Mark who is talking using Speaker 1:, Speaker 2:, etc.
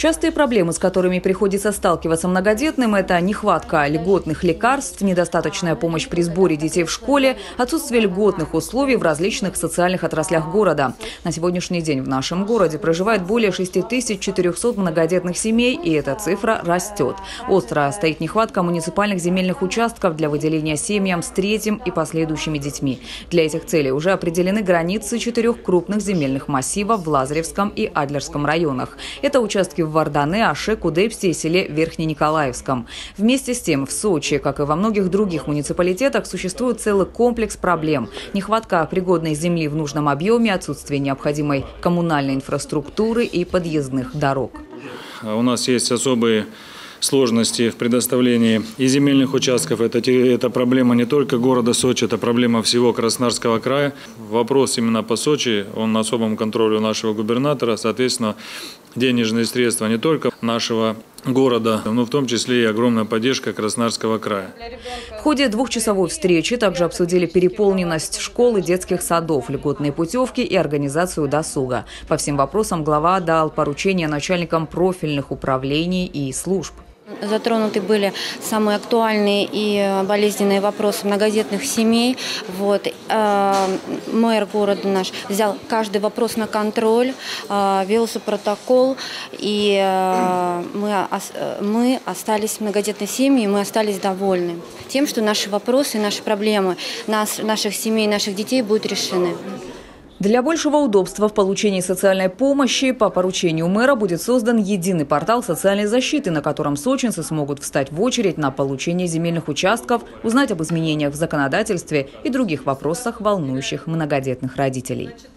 Speaker 1: Частые проблемы, с которыми приходится сталкиваться многодетным, это нехватка льготных лекарств, недостаточная помощь при сборе детей в школе, отсутствие льготных условий в различных социальных отраслях города. На сегодняшний день в нашем городе проживает более 6400 многодетных семей, и эта цифра растет. Остро стоит нехватка муниципальных земельных участков для выделения семьям с третьим и последующими детьми. Для этих целей уже определены границы 4 крупных земельных массивов в Лазаревском и Адлерском районах. Это участки в Вардане, Аше, Кудепсе и селе Верхнениколаевском. Вместе с тем в Сочи, как и во многих других муниципалитетах, существует целый комплекс проблем. Нехватка пригодной земли в нужном объеме, отсутствие необходимой коммунальной инфраструктуры и подъездных дорог.
Speaker 2: У нас есть особые сложности в предоставлении и земельных участков. Это проблема не только города Сочи, это проблема всего Краснодарского края. Вопрос именно по Сочи, он на особом контроле у нашего губернатора. Соответственно, денежные средства не только нашего города, но в том числе и огромная поддержка Краснодарского края.
Speaker 1: В ходе двухчасовой встречи также обсудили переполненность школ и детских садов, льготные путевки и организацию досуга. По всем вопросам глава дал поручения начальникам профильных управлений и служб.
Speaker 3: Затронуты были самые актуальные и болезненные вопросы многодетных семей. Мэр города наш взял каждый вопрос на контроль, велся протокол, и мы остались многодетной семьей, мы остались довольны тем, что наши вопросы, наши проблемы наших семей, наших детей будут решены.
Speaker 1: Для большего удобства в получении социальной помощи по поручению мэра будет создан единый портал социальной защиты, на котором сочинцы смогут встать в очередь на получение земельных участков, узнать об изменениях в законодательстве и других вопросах, волнующих многодетных родителей.